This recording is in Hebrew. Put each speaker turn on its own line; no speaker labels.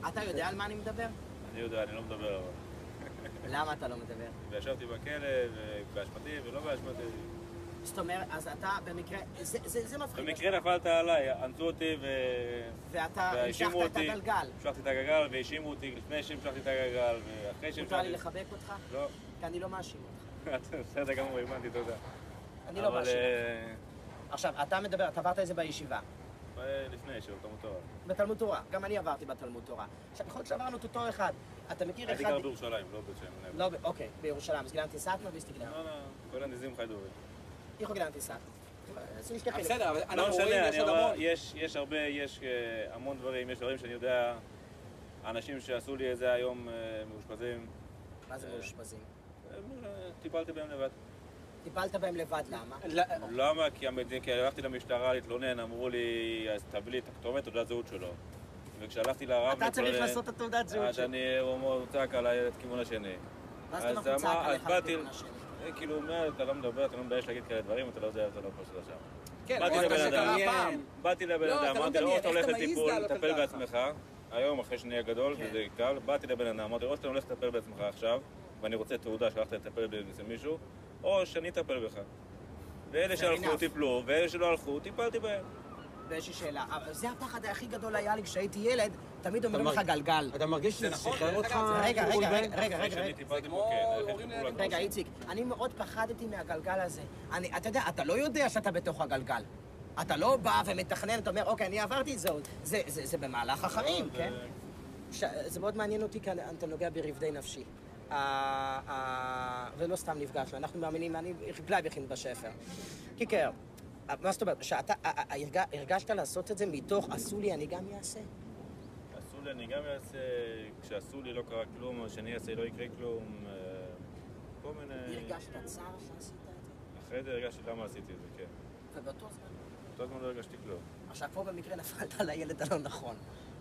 אתה יודע על מה אני מדבר?
אני יודע, אני לא מדבר אבל.
למה אתה לא מדבר?
וישבתי בכלא, ובאשמתי ולא באשמתי.
זאת אומרת, אז אתה במקרה, זה מפחיד.
במקרה נפלת עליי, אנסו אותי
ואתה המשכת את הגלגל.
המשכתי את הגלגל והאשימו אותי לפני שהמשכתי את הגלגל, ואחרי שהמשכתי...
מותר לי לחבק אותך?
לא.
כי אני לא מאשים אותך.
בסדר גמור, הבנתי, תודה.
אני לא מאשים אותך. עכשיו, אתה מדבר, אתה עברת את זה בישיבה.
לפני, של תלמוד תורה.
בתלמוד תורה, גם אני עברתי בתלמוד תורה. עכשיו, יכול להיות שעברנו את אותו אחד. אתה מכיר אחד...
הייתי גר בירושלים, לא בשם.
לא, אוקיי, בירושלים. אז גילנתי סטנו ויסטגלר.
לא, כל הנזים חיידורי.
איך גילנתי סטנו?
בסדר, אבל אנחנו
רואים,
יש עוד המון.
יש הרבה, יש המון דברים, יש דברים שאני יודע, האנשים שעשו לי את זה היום מאושפזים.
מה זה מאושפזים?
טיפלתי בהם לבד.
טיפלת בהם לבד, למה?
למה? כי הלכתי למשטרה להתלונן, אמרו לי, אז תביא לי את הכתובת, תעודת זהות שלו. וכשהלכתי לרב...
אתה צריך לעשות את התעודת זהות שלו.
אז הוא צעק עליי את כיוון השני.
מה זאת אומרת הוא צעק עליך את כיוון השני?
כאילו, אתה לא מדבר, אתה לא מבייש להגיד כאלה דברים, אתה לא יודע, אתה לא פשוט לשם.
כן,
באתי לבן אדם, אמרתי לו, או שאתה הולך לטיפול, תטפל בעצמך, היום אחרי שנהיה גדול, וזה קל, באתי לבן אדם, אמרתי לו, או שאתה הולך לטפל בעצמך עכשיו, ואני רוצה תעודה שהלכת לטפל במישהו, או שאני אטפל בך. ואלה שהלכו טיפלו, ואלה שלא הלכו, טיפלתי בהם.
ויש לי שאלה, זה הפחד הכי גדול היה לי כשהייתי ילד, תמיד אומרים לך גלגל.
אתה מרגיש שזה שחרר אותך?
רגע, איציק, אני מאוד פחדתי מהגלגל הזה. אתה יודע, אתה לא יודע שאתה בתוך הגלגל. אתה לא בא ומתכנן, אתה אומר, אוקיי, אני עברתי את זה, זה במהלך החיים, כן? זה מאוד מעניין אותי, כי אתה נוגע ברבדי נפשי. ולא סתם נפגשנו, אנחנו מאמינים, אני בלייב יכין בספר. כיכר, מה זאת אומרת, שאתה הרגשת לעשות את זה מתוך עשו לי, אני גם אעשה?
עשו לי, אני גם אעשה, כשעשו לי לא קרה כלום, או שאני אעשה לא יקרה כלום, כל מיני...
הרגשת צער שעשית את זה?
אחרי זה הרגשתי למה עשיתי את זה, כן.
ובאותו זמן?
באותו זמן לא הרגשתי כלום.
עכשיו פה במקרה נפלת על הילד הלא נכון.